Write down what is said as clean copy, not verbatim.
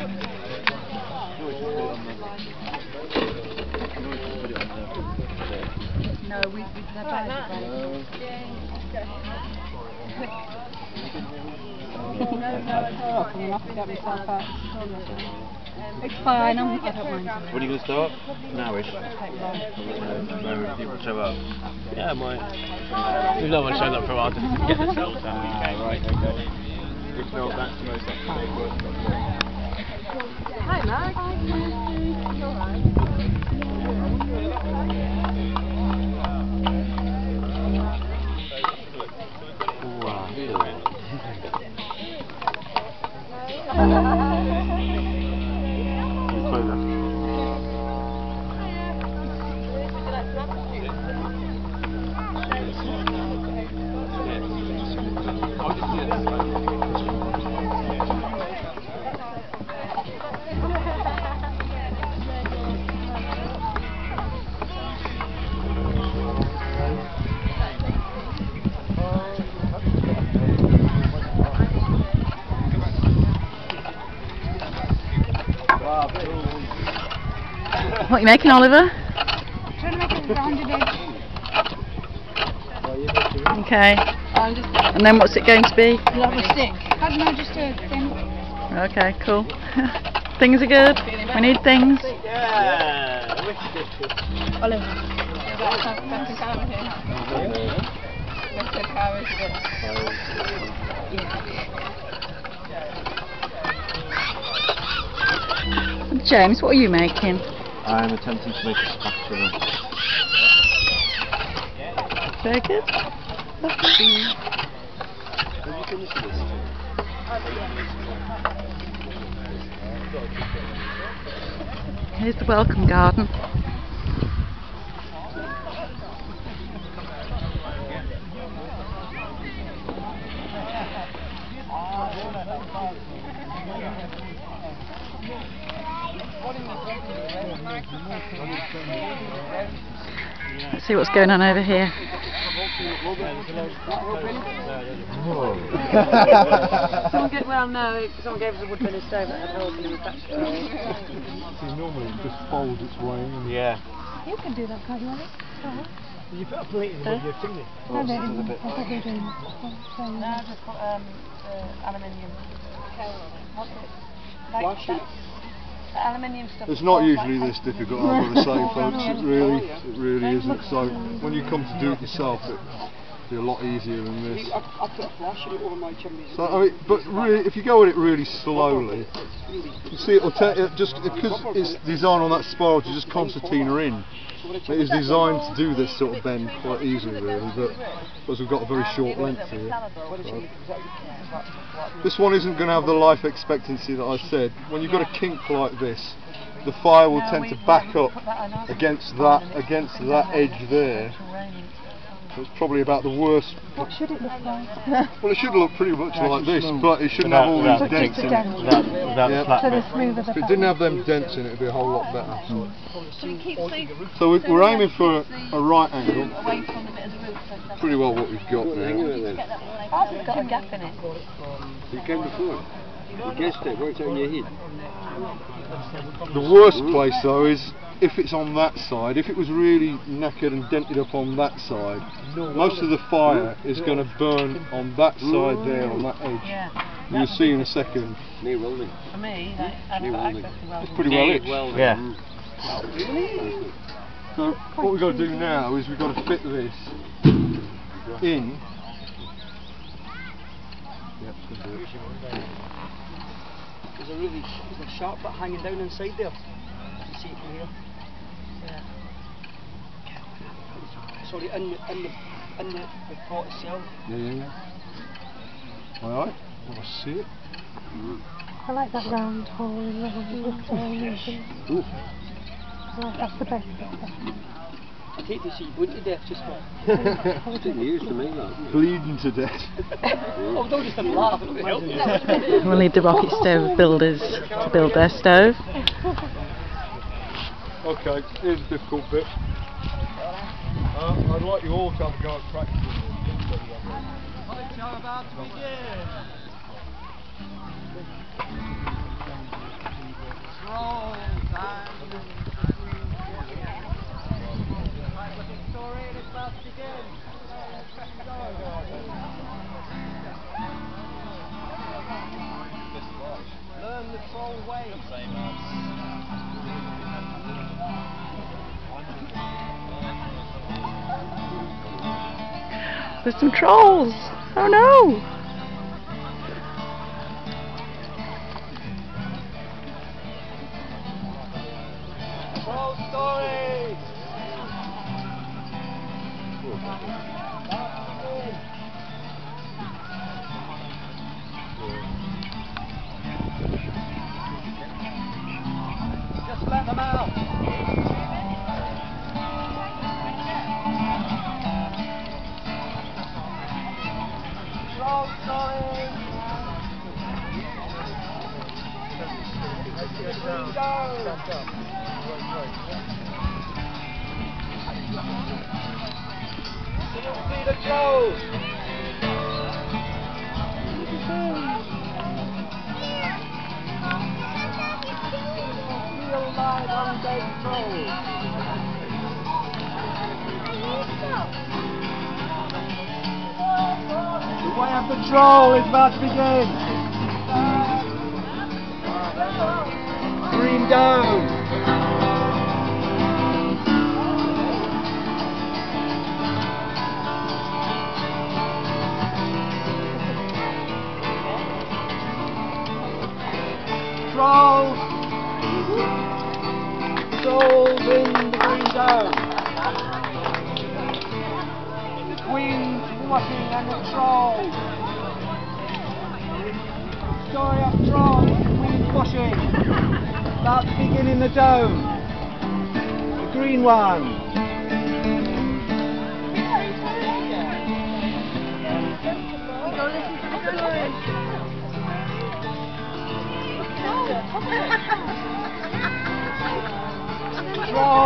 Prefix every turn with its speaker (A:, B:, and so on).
A: No, they're better. It's fine, I don't mind.
B: When are you going to start? Nowish. People show up.
C: Yeah, might. There's no one showing up for a while to get themselves out.
B: Right, okay. If not, that's the most up-to-date work.
A: Hi, Mark. You alright?
B: Wow,
A: What are you making, Oliver?
D: Trying to make it a rounded edge.
A: Okay. And then what's it going to be?
D: Like a stick. I don't know, just a thing.
A: Okay, cool. Things are good. We need things.
C: Yeah!
D: Oliver.
A: James, what are you making?
B: I'm attempting to make a spatula.
A: Very good. Here's the welcome garden. Let's see what's going on over here. Someone gave us a wood burning stove that had holes in the thatch.
E: Normally it just folds its way in.
C: Yeah.
D: You can do that, can't you, Alex?
E: You put a plate in with your chimney.
D: No, they didn't. I thought they didn't.
A: No, I just put aluminium. What's it? Aluminium stuff.
E: It's not usually this difficult, I've got to say, folks. It really isn't. So when you come to do it yourself, it'll be a lot easier than this.
F: I put a flash in it over my chimney.
E: So, I mean, but really, if you go at it really slowly, you see it'll just because it's designed on that spiral to just concertina in. It is designed to do this sort of bend quite easily, really, but because we've got a very short length here. So. This one isn't going to have the life expectancy that I said. When you've got a kink like this, the fire will tend to back up against that edge there. So it's probably about the worst.
D: What should it look like?
E: Well, it should look pretty much like this, but it shouldn't have all these dents in it.
D: So the smoother the
E: If it didn't have them dents in it, it'd be a whole lot better.
A: So
E: we're aiming for a right angle. Pretty well what we've got now.
A: Ours has got a gap in it.
F: You came before. You guessed it, worked out in your head.
E: The worst place though is if it's on that side. If it was really knackered and dented up on that side, most of the fire is going to burn on that side there, on that edge.
A: Yeah.
E: You'll see in a second.
F: Near welding.
A: For me, I've got access to welding.
E: It's pretty well itched.
C: Yeah.
E: So what we've got to do now is we've got to fit this in. Yep, should do it.
F: There's a sharp bit hanging down inside there. You can see it from here.
A: Yeah.
F: Sorry, in the pot itself.
E: Yeah. Alright, want to see it?
D: I like that round hole in the
E: Ooh.
D: That's the best.
F: I'd hate to see you bleed to death just for... Didn't use to make that.
E: Bleeding to death.
F: Oh, don't just laugh, it would help you.
A: We'll need the rocket stove builders to build their stove.
E: Okay, here's the difficult bit. I'd like you all to have a go at practicing.
A: There's some trolls! Oh no!
F: Troll story! Just let them out! Troll story! See the trolls! Real live undead trolls! The way of the troll is about to begin! Green Dome! Trolls! Trolls in the Green Dome! The Queen's washing and the trolls! Story of trolls, the Queen's washing! About to begin in the dome! The green one! Troll!